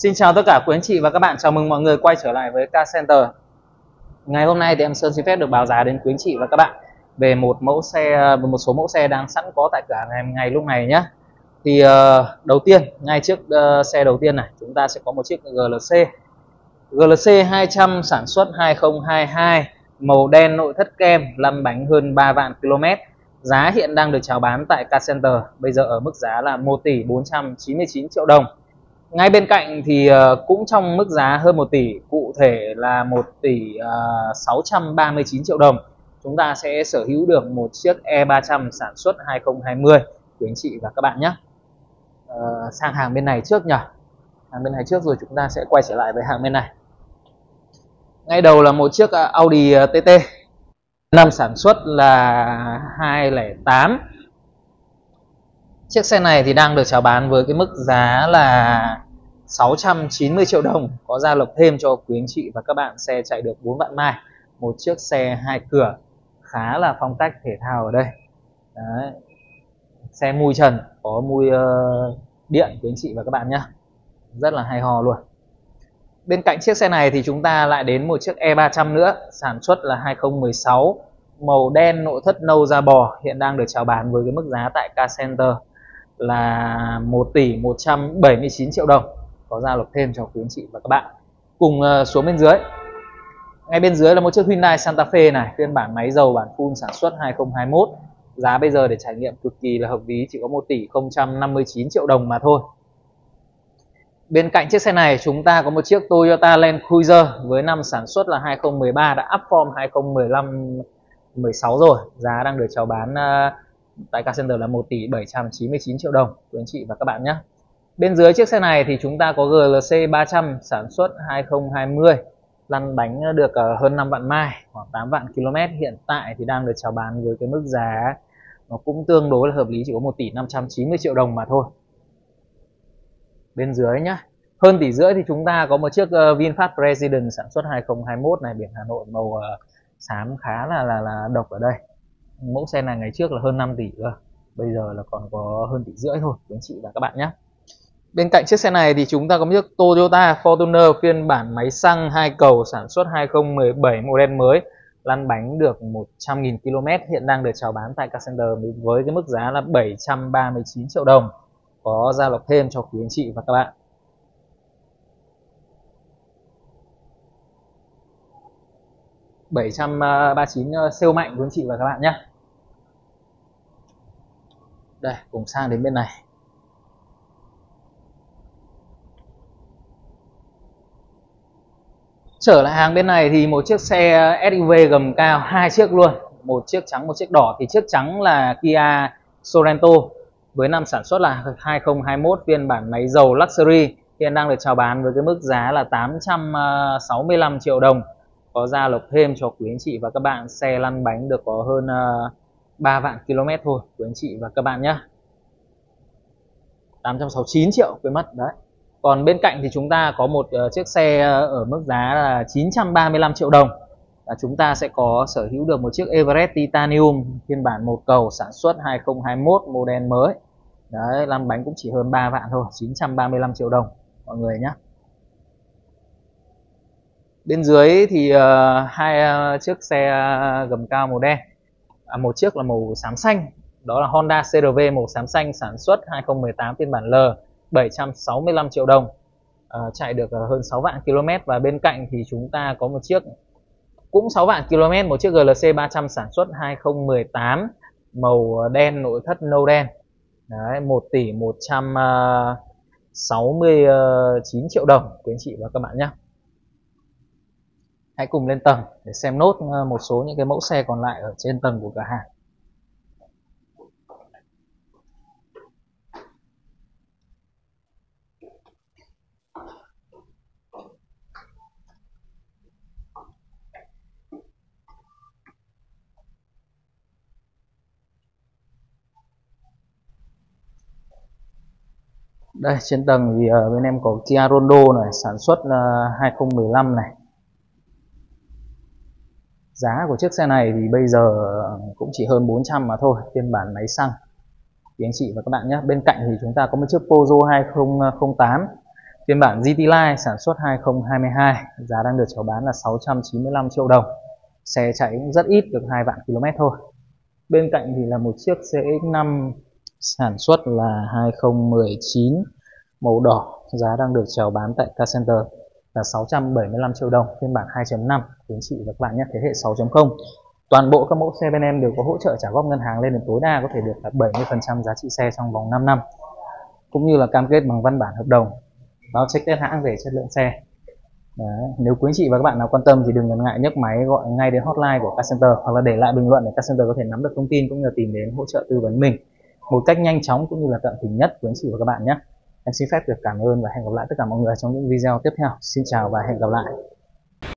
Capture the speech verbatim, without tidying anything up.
Xin chào tất cả quý anh chị và các bạn, chào mừng mọi người quay trở lại với Car Center. Ngày hôm nay thì em Sơn xin phép được báo giá đến quý anh chị và các bạn về một mẫu xe, một số mẫu xe đang sẵn có tại cửa hàng em ngay lúc này nhé. Thì uh, đầu tiên, ngay trước uh, xe đầu tiên này, chúng ta sẽ có một chiếc giê lờ xê giê lờ xê hai trăm sản xuất hai không hai hai, màu đen, nội thất kem, lăn bánh hơn ba vạn km. Giá hiện đang được chào bán tại Car Center bây giờ ở mức giá là một tỷ bốn trăm chín mươi chín triệu đồng. Ngay bên cạnh thì cũng trong mức giá hơn một tỷ, cụ thể là một tỷ sáu trăm ba mươi chín triệu đồng, chúng ta sẽ sở hữu được một chiếc E ba trăm sản xuất hai không hai không quý anh chị và các bạn nhé. À, sang hàng bên này trước nhỉ. Hàng bên này trước rồi chúng ta sẽ quay trở lại với hàng bên này. Ngay đầu là một chiếc Audi tê tê, năm sản xuất là hai không tám. Chiếc xe này thì đang được chào bán với cái mức giá là sáu trăm chín mươi triệu đồng, có gia lộc thêm cho quý anh chị và các bạn. Xe chạy được bốn vạn mai, một chiếc xe hai cửa khá là phong cách thể thao ở đây. Đấy. Xe mui trần, có mui uh, điện quý anh chị và các bạn nhé, rất là hay ho luôn. Bên cạnh chiếc xe này thì chúng ta lại đến một chiếc E ba trăm nữa, sản xuất là hai không một sáu, màu đen, nội thất nâu da bò, hiện đang được chào bán với cái mức giá tại Car Center là một tỷ một trăm bảy mươi chín triệu đồng, có gia lộc thêm cho quý anh chị và các bạn. Cùng uh, xuống bên dưới. Ngay bên dưới là một chiếc Hyundai Santa Fe này, phiên bản máy dầu bản full sản xuất hai không hai mốt. Giá bây giờ để trải nghiệm cực kỳ là hợp lý, chỉ có một tỷ không trăm năm mươi chín triệu đồng mà thôi. Bên cạnh chiếc xe này chúng ta có một chiếc Toyota Land Cruiser với năm sản xuất là hai không một ba, đã up form hai không một lăm mười sáu rồi. Giá đang được chào bán uh, tại Car Center là một tỷ bảy trăm chín mươi chín triệu đồng quý anh chị và các bạn nhé. Bên dưới chiếc xe này thì chúng ta có giê lờ xê ba trăm sản xuất hai không hai không, lăn bánh được hơn năm vạn mai, khoảng tám vạn km. Hiện tại thì đang được chào bán với cái mức giá nó cũng tương đối là hợp lý, chỉ có một tỷ năm trăm chín mươi triệu đồng mà thôi. Bên dưới nhá, hơn tỷ rưỡi thì chúng ta có một chiếc VinFast President sản xuất hai không hai mốt này, biển Hà Nội, màu uh, xám khá là, là là độc ở đây. Mẫu xe này ngày trước là hơn năm tỷ cơ, bây giờ là còn có hơn tỷ rưỡi thôi quý anh chị và các bạn nhé. Bên cạnh chiếc xe này thì chúng ta có một chiếc Toyota Fortuner phiên bản máy xăng hai cầu sản xuất hai không một bảy, model mới, lăn bánh được một trăm nghìn km, hiện đang được chào bán tại Car Center với cái mức giá là bảy trăm ba mươi chín triệu đồng, có gia lộc thêm cho quý anh chị và các bạn. bảy trăm ba mươi chín siêu mạnh quý anh chị và các bạn nhé. Đây, cùng sang đến bên này. Trở lại hàng bên này thì một chiếc xe ét u vê gầm cao, hai chiếc luôn, một chiếc trắng một chiếc đỏ. Thì chiếc trắng là Kia Sorento với năm sản xuất là hai không hai mốt, phiên bản máy dầu Luxury, hiện đang được chào bán với cái mức giá là tám trăm sáu mươi lăm triệu đồng, có gia lộc thêm cho quý anh chị và các bạn. Xe lăn bánh được có hơn ba vạn km thôi quý anh chị và các bạn nhé. tám trăm sáu mươi chín triệu, quên mất đấy. Còn bên cạnh thì chúng ta có một uh, chiếc xe ở mức giá là chín trăm ba mươi lăm triệu đồng. Và chúng ta sẽ có sở hữu được một chiếc Everest Titanium phiên bản một cầu sản xuất hai không hai mốt, model mới. Đấy, lăn bánh cũng chỉ hơn ba vạn thôi, chín trăm ba mươi lăm triệu đồng mọi người nhé. Bên dưới thì uh, hai uh, chiếc xe uh, gầm cao màu đen. À, một chiếc là màu xám xanh, đó là Honda xê rờ vê màu xám xanh sản xuất hai không một tám, phiên bản L, bảy trăm sáu mươi lăm triệu đồng, à, chạy được hơn sáu vạn km. Và bên cạnh thì chúng ta có một chiếc cũng sáu vạn km, một chiếc giê lờ xê ba trăm sản xuất hai không một tám, màu đen, nội thất nâu đen. Đấy, một tỷ một trăm sáu mươi chín triệu đồng quý anh chị và các bạn nhé. Hãy cùng lên tầng để xem nốt một số những cái mẫu xe còn lại ở trên tầng của cửa hàng. Đây, trên tầng thì uh, bên em có Kia Rondo này, sản xuất uh, hai không một lăm này. Giá của chiếc xe này thì bây giờ cũng chỉ hơn bốn trăm mà thôi, phiên bản máy xăng quý anh chị và các bạn nhé. Bên cạnh thì chúng ta có một chiếc Peugeot hai không không tám Phiên bản giê tê Line sản xuất hai không hai hai, giá đang được chào bán là sáu trăm chín mươi lăm triệu đồng. Xe chạy cũng rất ít, được hai vạn ki lô mét thôi. Bên cạnh thì là một chiếc xê ích năm sản xuất là hai không một chín, màu đỏ, giá đang được chào bán tại Car Center là sáu trăm bảy mươi lăm triệu đồng, phiên bản hai chấm năm quý anh chị và các bạn nhé, thế hệ sáu chấm không. Toàn bộ các mẫu xe bên em đều có hỗ trợ trả góp ngân hàng lên đến tối đa có thể được là bảy mươi phần trăm giá trị xe trong vòng năm năm, cũng như là cam kết bằng văn bản hợp đồng báo check test hãng về chất lượng xe. Đấy. Nếu quý anh chị và các bạn nào quan tâm thì đừng ngần ngại nhấc máy gọi ngay đến hotline của Car Center hoặc là để lại bình luận để Car Center có thể nắm được thông tin cũng như là tìm đến hỗ trợ tư vấn mình một cách nhanh chóng cũng như là tận tình nhất quý anh chị và các bạn nhé. Em xin phép được cảm ơn và hẹn gặp lại tất cả mọi người trong những video tiếp theo. Xin chào và hẹn gặp lại.